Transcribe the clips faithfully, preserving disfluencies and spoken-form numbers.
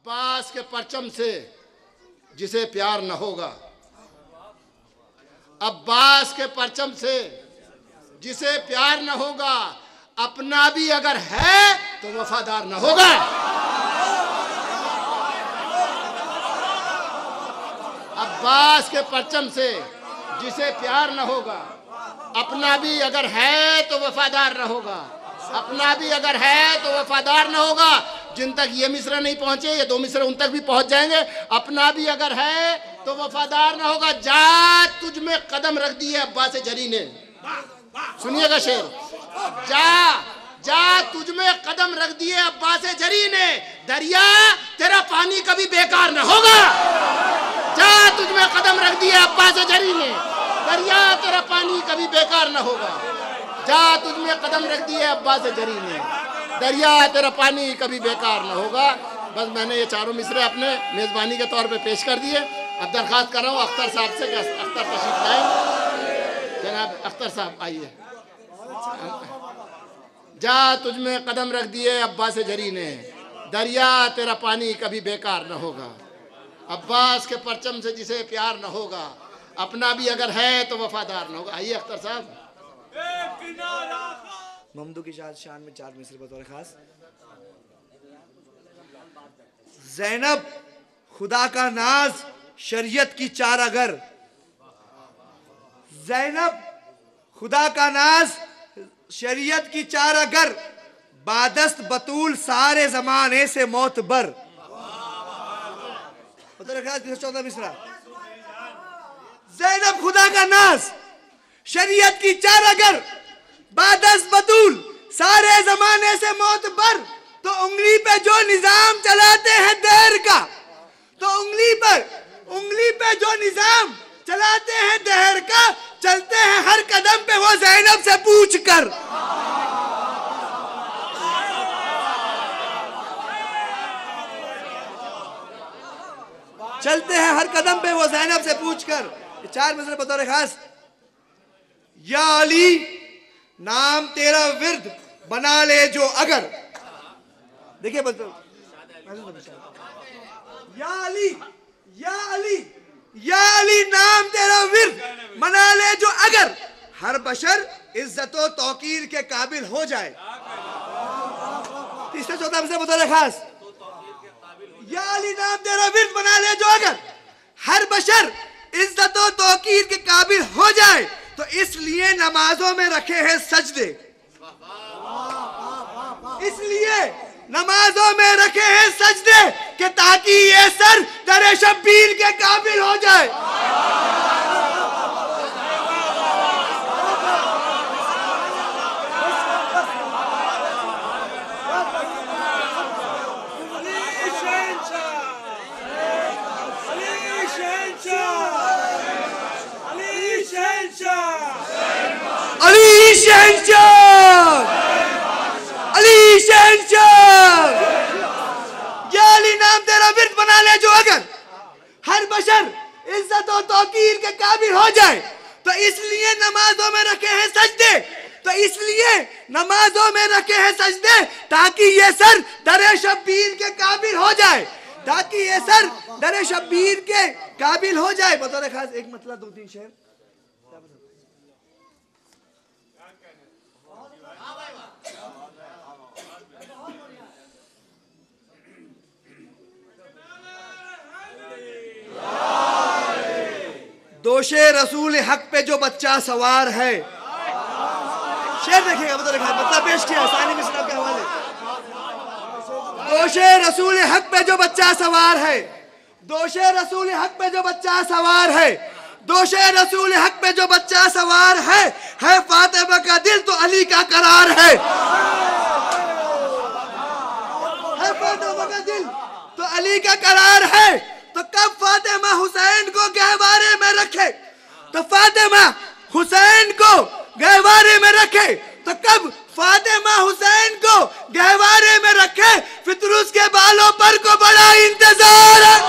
अब्बास के परचम से जिसे प्यार न होगा, अब्बास के परचम से जिसे प्यार न होगा, अपना भी अगर है तो वफादार न होगा। अब्बास के परचम से जिसे प्यार न होगा, अपना भी अगर है तो वफादार न होगा, अपना भी अगर है तो वफादार न होगा। जिन तक ये मिसरे नहीं पहुंचे, ये दो मिसरे उन तक भी पहुंच जाएंगे। अपना भी अगर है तो वफादार न होगा। जा तुझ में कदम रख दिए अब्बास जरी ने, सुनिएगा शेर, जा जा तुझ में कदम रख दिए अब्बास जरी ने, दरिया तेरा पानी कभी बेकार न होगा। जा तुझ में कदम रख दिए अब्बास जरी ने, दरिया तेरा पानी कभी बेकार न होगा। जा तुझ में कदम रख दिए अब्बास जरी ने, दरिया तेरा पानी कभी बेकार न होगा। बस मैंने ये चारों मिसरे अपने मेज़बानी के तौर पे पेश कर दिए। अब दरख्वास्त कर रहा हूँ अख्तर साहब से कि अख्तर तशरीफ लाएं। जनाब अख्तर साहब आइए। जा तुझ में कदम रख दिए अब्बास जरी ने, दरिया तेरा पानी कभी बेकार न होगा। अब्बास के परचम से जिसे प्यार न होगा, अपना भी अगर है तो वफादार न होगा। आइए अख्तर साहब। ममदू की शान शान में चार मिसरे बतौर खास। ज़ैनब खुदा का नाज, शरीयत की चार अगर। ज़ैनब खुदा का नाज, शरीयत की चार अगर, बादस्त बतूल सारे जमाने से मोतबर। चौदह मिसरा। ज़ैनब खुदा का नाज, शरीयत की चार अगर, बादस्त बतूल सारे जमाने से मोतबर। तो उंगली पे जो निजाम चलाते हैं दहर का, तो उंगली पर उंगली पे जो निजाम चलाते हैं दहर का, चलते हैं हर कदम पे वो ज़ैनब से पूछ कर। चलते हैं हर कदम पे वो ज़ैनब से पूछ कर। चार मिसरे बतौर खास। या अली नाम तेरा विर्द बना ले जो अगर। देखिए बता, या अली या अली या अली नाम तेरा विर्द बना ले जो अगर, हर बशर इज्जतो तौकीर के काबिल हो जाए। तीसरा चौथा मिसरा बतौर खास। या अली नाम तेरा विर्द बना ले जो अगर, हर बशर इज्जतो तौकीर के काबिल हो जाए। तो इसलिए नमाजों में रखे हैं सजदे, इसलिए नमाजों में रखे हैं सजदे कि ताकि ये सर दरे शब्बीर के काबिल हो जाए। अली शहंशाह, अली शहंशाह। या अली नाम तेरा विर्द बना ले जो अगर, हर बशर इज्जत और तौकीर के काबिल हो जाए। तो इसलिए नमाजों में रखे हैं सजदे, तो इसलिए नमाजों में रखे हैं सजदे ताकि ये सर दरे शब्बीर के काबिल हो जाए, ताकि ये सर दरे शब्बीर के काबिल हो जाए। बतौर खास एक मतलब दो तीन शेर। दोशे रसूल हक पे जो बच्चा सवार है। शेर देखिएगा, मतलब पेश किया सानी मिसरा के हवाले। दोशे रसूल हक पे जो बच्चा सवार है, दोशे रसूल हक पे जो बच्चा सवार है, दोशे रसूल हक पे जो बच्चा सवार है, है फातिमा का दिल तो अली का करार है। है फातिमा का दिल तो अली का करार है। तो कब फातिमा हुसैन को गहवारे में रखे, तो फातिमा हुसैन को गहवारे में रखे, तो कब फातिमा हुसैन को गहवारे में रखे, फितरुस के बालों पर को बड़ा इंतजार है।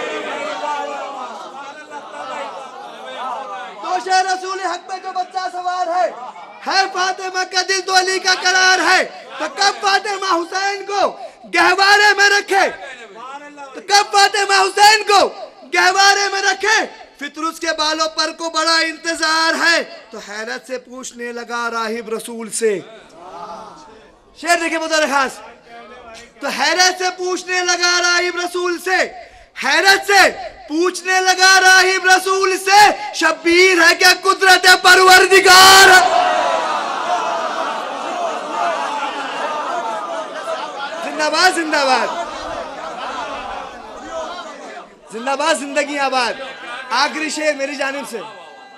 दोशे रसूल हक पे जो बच्चा सवार सवार है, है फातिमा का दिल तो अली का करार है। तो कब फातिमा हुसैन को गहवारे में रखे, तो कब फातिमा हुसैन को गहवारे में रखे, फितरुस के बालों पर को बड़ा इंतजार है। तो हैरत से पूछने लगा राहिब रसूल से, शेर देखिए बतौर खास, तो हैरत से पूछने लगा राहिब रसूल से, हैरत से पूछने लगा राहिब रसूल से, शब्बीर है क्या कुदरत परवरदिगार। जिंदाबाद जिंदाबाद जिंदाबाद, जिंदगी आबाद। आखिरी शेर मेरी जानिब से,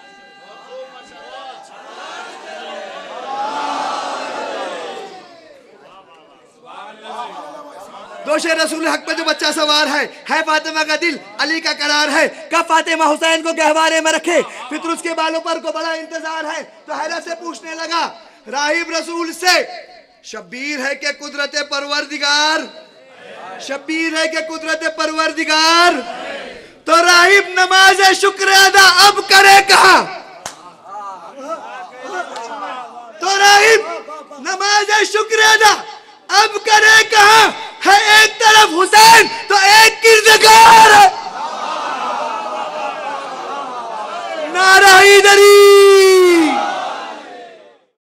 दो शेर रसूल हक पे जो बच्चा सवार है, है फातिमा का दिल अली का करार है। कब फातिमा हुसैन को गहवारे में रखे, फितरुस के बालों पर को बड़ा इंतजार है। तो हैरत से पूछने लगा राहिब रसूल से, शब्बीर है क्या कुदरत परवरदिगार, शब्बीर है क्या कुदरत परवरदिगार। तो राहिब नमाज शुक्र अदा अब करे कहा, तो राहिब नमाज शुक्र अदा अब करे कहा। है एक तरफ हुसैन तो एक